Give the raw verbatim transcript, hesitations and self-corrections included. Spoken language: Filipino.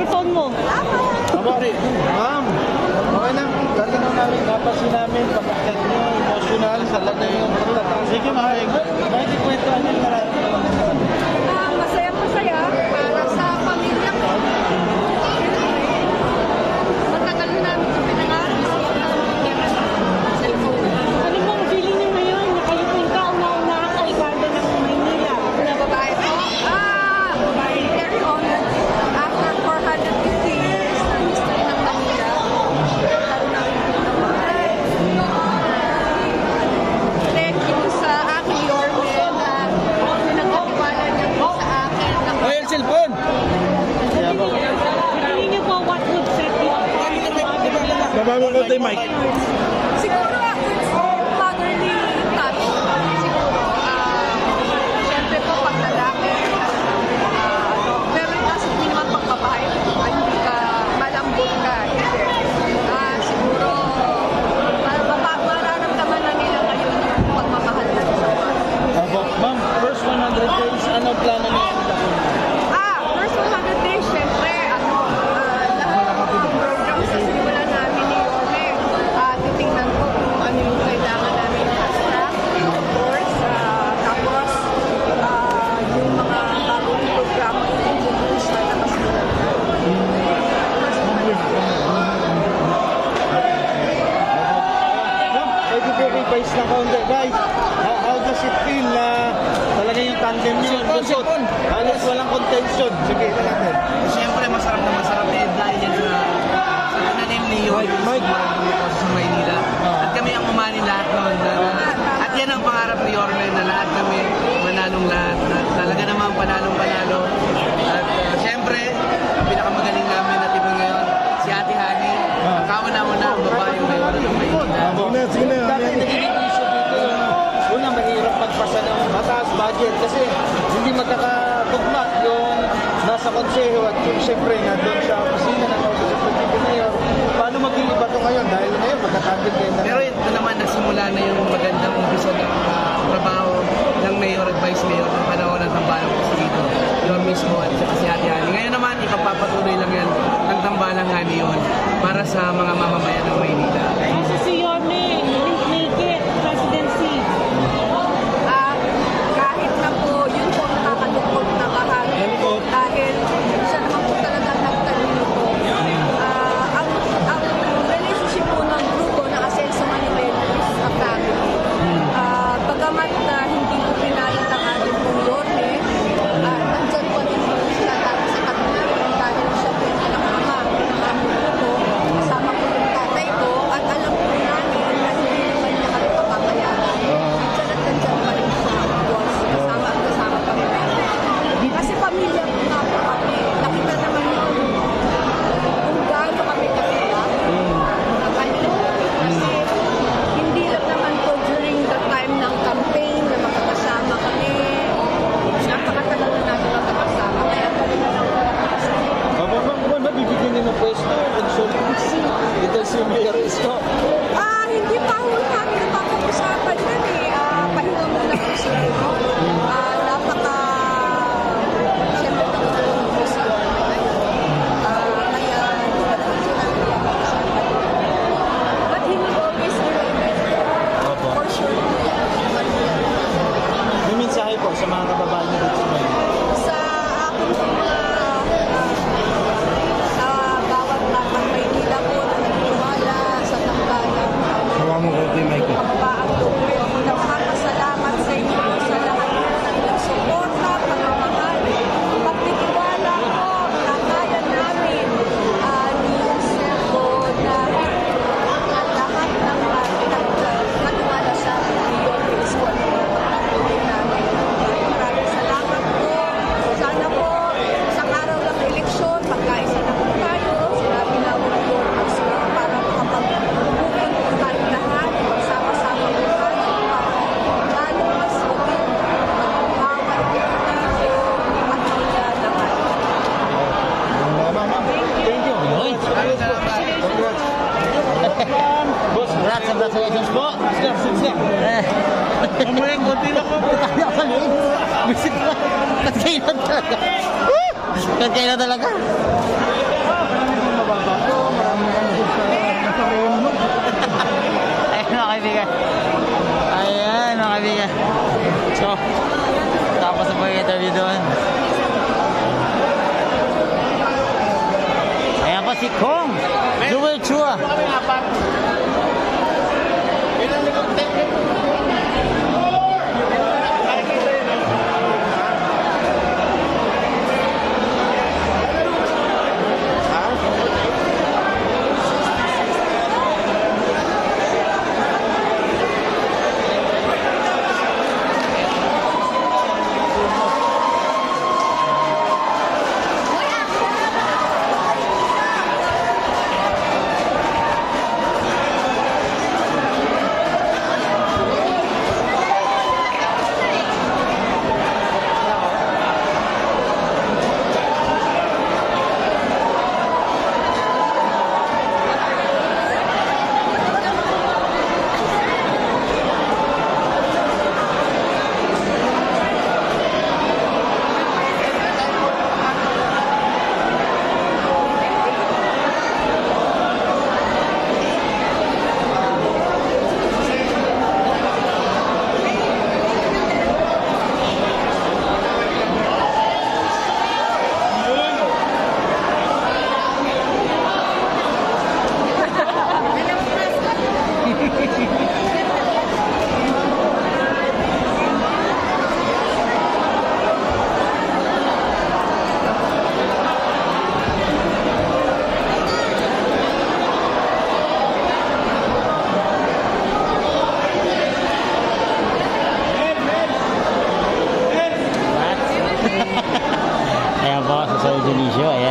cellphone mo. Amari, ma'am, okay na. Dati na namin, napasin namin, pagkakat nyo, emotional, talaga yung pagkakat. Sige, mahal. Bakit ikwento ano yung nararamdaman naman? Uh, Masaya-masaya para sa pamilya ko. Matagal na namin ito pinangarap. Ano bang feeling niyo ngayon? Nakalipin ka, una-una ka, Alcalde ng Maynila. Na babae ko, ah, very honored. After four hundred fifty years na history ng Manila, lalo namin pinagbahay. Thank you sa aking Yorme na pinagkatiwala niyo sa akin. Ay, el cellphone! Feeling niyo po, what would set you up? Baba mo ko tayo, Mike. Siguro ako it's motherly touch. Siguro, ah, siyempre po pag lalaki, ah, ano, pero kasi hindi naman pagbabahay, ay hindi ka malambot ka, hindi. Ah, siguro, para mapa- mararamdaman na nila ngayon yung pagmamahal na sa Opo. Ma'am, first one hundred days, ano plano niyo? Ah, first one hundred days, syempre, ano, ah, lahat ng mga programs na sinimulan namin ni Yorme, ah, titingnan ko kung ano yung kailangan namin na staff, of course, ah, tapos, ah, yung mga bagong programa na introduce na nakasimulan na. Ma'am, pwede po advice na kaunti. Guys, how, how does it feel na talaga yung tandem niyo yung lusot? Halos walang contention. Sige, ito natin. Siyempre, masarap na masarap eh dahil yan sa sa tinanim ni Yorme sa Maynila. At kami ang umani lahat noon. At yan ang pangarap ni Yorme na lahat kami manalong lahat. At talaga namang panalong-panalo. At uh, siyempre, ang pinakamagaling namin na tipo ngayon, si Ate Hani. Kauna-una ang babae ngayon ng Maynila. Sige na, sige na. Dati nagiging issue dito yung una mahirap magpasa ng mataas budget kasi hindi magkakatugma yung nasa konseho at yung siyempre nga doon sa opisina ng Office of the Deputy Mayor. Paano maging iba to ngayon? Dahil ngayon magkakagin kayo na. Pero ito naman, nagsimula na yung magandang umpisa ng uh, trabaho ng Mayor at Vice Mayor ng panahon ng tambalang ko dito. Yun mismo at saka si Ate Hani. Ngayon naman, ipagpapatuloy lang yan ng tambalang Hani yun para sa mga mamamayan ng Maynila. Kasi si Yorme, didn't make it presidency. Ah, kahit na po, yun po ang nakakalungkot na bahagi. Dahil siya naman po talaga nagtalino po. Ah, ang, ang relationship po ng grupo ng Asenso Manibela is a family. Ah, bagamat na hindi po pinalit ang ating pong Yorme, ah, nandyan po din po sila dahil sa kanila dahil siya po yung pinakama ng aming grupo. Kasama po yung tatay ko at alam po namin na hindi naman niya kami papabayaan. Nandyan at nandyan pa rin siya, of course. Kasama at kasama pa rin namin. Kasi pamilya po nga po kami. Nakita naman yun kung gaano kami kasila. Mga kanila. Kasi hindi lang naman po during the time ng campaign na makakasama kami. Napakatagal na natin makakasama. Kaya pa rin na lang makakasama. Opo, ma'am, kung ba bibigyan niyo ng pwesto? Consultancy. Ito si Mayor Isko. Ah, hindi pa ho namin napapag-usapan yan eh. Ah, pahinga muna po siguro. Ah, napaka... Siyempre nakatulong po si Yorme. Ah, kaya hindi pa naman sinabi napag-usapan. But he will always be remembered. Opo. For sure. May mensahe po sa mga kababayan niyo dito sa Maynila. Sa aking mga ah, sa bawat batang Maynila po na nagtiwala sa tambalang Hawa mo ko ito, Mike. pagpaang tuloy. Ako nagpapasalamat sa inyo sa lahat ng suporta, pagmamahal, pagtitiwala ko na kaya namin uh, ni Sergo na na lahat ng uh, pinagkatiwala sa Yorme Isko at mga pagpatuloy namin. Maraming salamat po. Sana po, isang araw lang eleksyon, magkaisa na po tayo. Sinabi na po ni Yorme Isko para makapag-moving po tayo lahat. Magsama-sama po tayo para lalo mas maging bawat individuo at mga lahat. Ma'am, thank you. Maraming salamat. Congrats. Boss, Congrats, congratulations po. Sit, sit, sit. Eh, Mamaya, konti lang po. tayo ka rin. Visit ka. Kat kayo na talaga. Kat kayo na talaga. mababa to, marami kang sa Nazareno. Ayan mga kaibigan. Ayan mga kaibigan. So, tapos na po yung interview doon. Ayan po si Kong Jewel Chua. Ayan po, sa Sir Dionisio. Ayan.